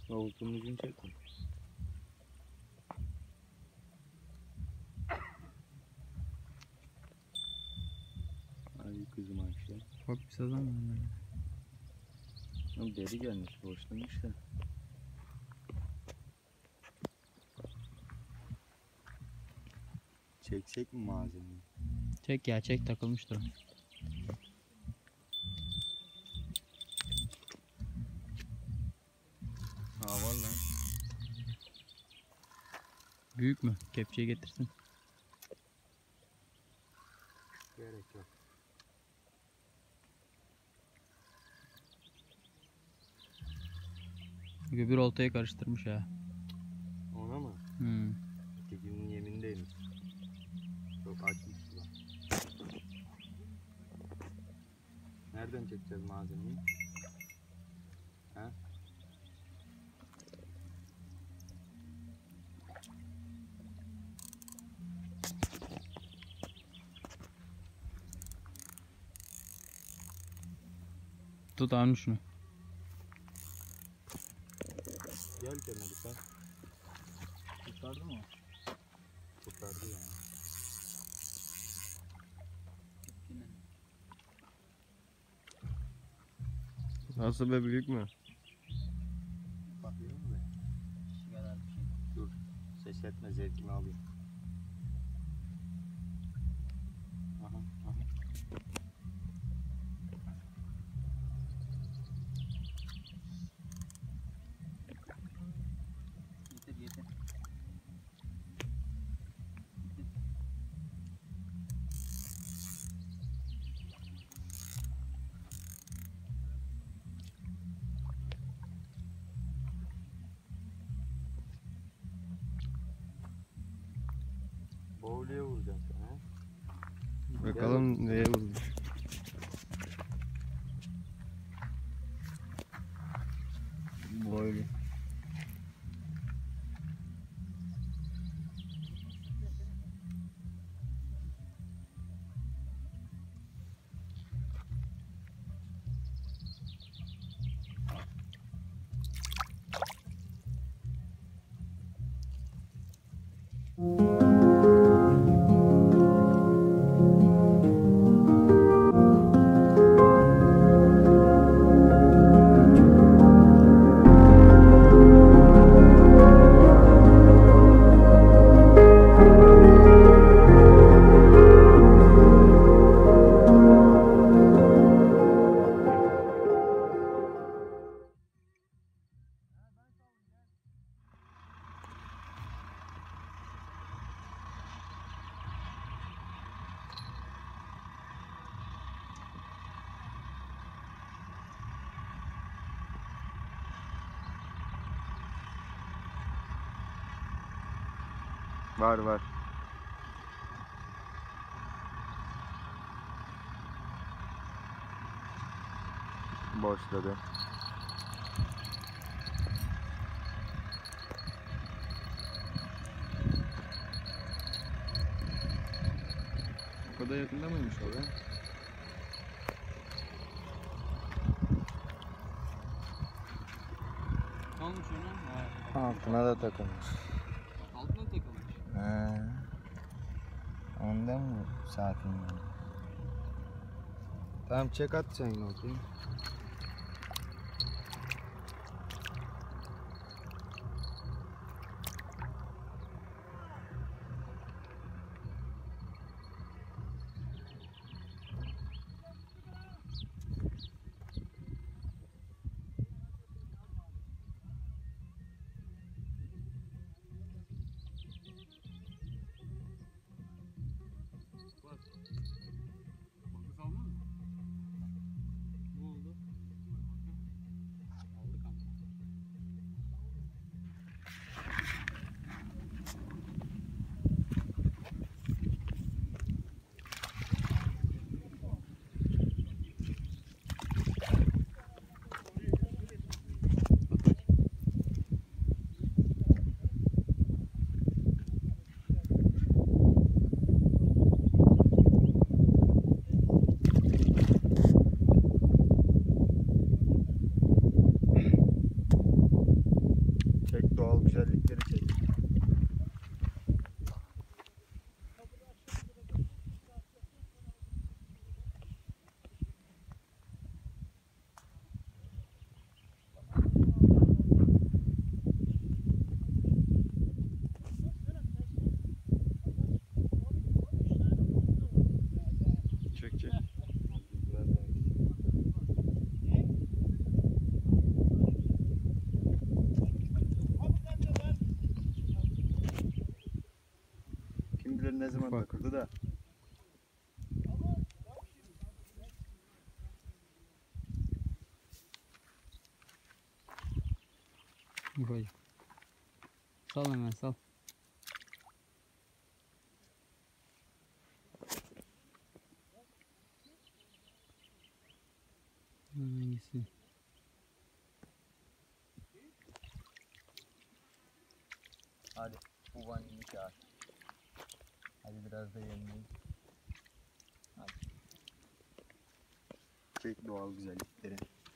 Oltanın ucunu çekme. Ay kızım Ayşe. Bak bir sazan var. Ama deri gelmiş, boşlamış da. Çeksek mi malzemeyi? Çek ya, çek, takılmıştır o. Ha var lan. Büyük mü? Kepçeyi getirsin. Gerek yok. Bir oltayı karıştırmış ha. Ona mı? Ötekinin yemindeymiş. Çok açmış sular. Nereden çekeceğiz malzemeyi? Ha? Tut abi şunu. Gel kenara sen. Kurtardı mı? Kurtardı ya. Nasıl be, büyük mü? Bakıyor mu be? Dur. Ses etme, zevkimi alayım. Aha, aha. Yeter yeter. Boğuluya vuracaksın sen ha. Bakalım neye vurmuş. Boylu. Var. Boşladı. O kadar yakında mıymış o be? Ne olmuş ona? Altına da takılmış. Altına takılmış. He. Ondan mı sakin? Tamam, çek at sen bakayım. Bak. Bakı saldın mı? Ne oldu? doğal güzellikleri çek. Çek çek. Kim bilir ne zaman Ufak. takıldı da. Koy. Sal hemen sal. Hangisi? Hadi bu vanilini çağır. Hadi biraz da yemleyin. Hadi. Çek doğal güzellikleri.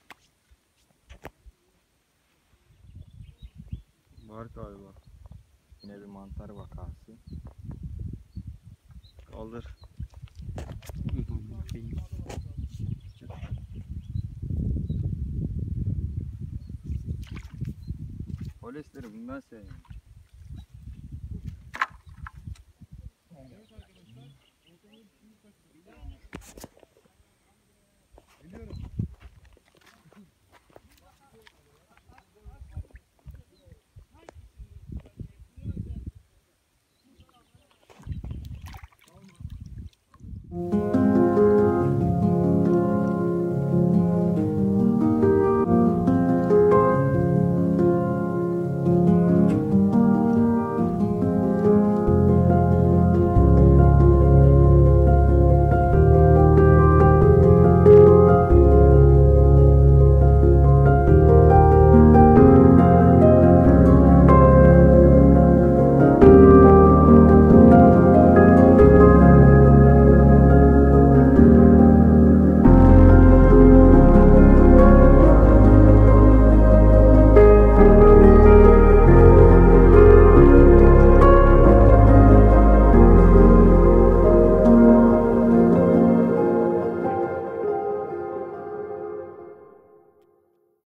Var galiba. Yine bir mantar vakası. Kaldır. Polisleri bundan sevmiyorum. Biliyorum.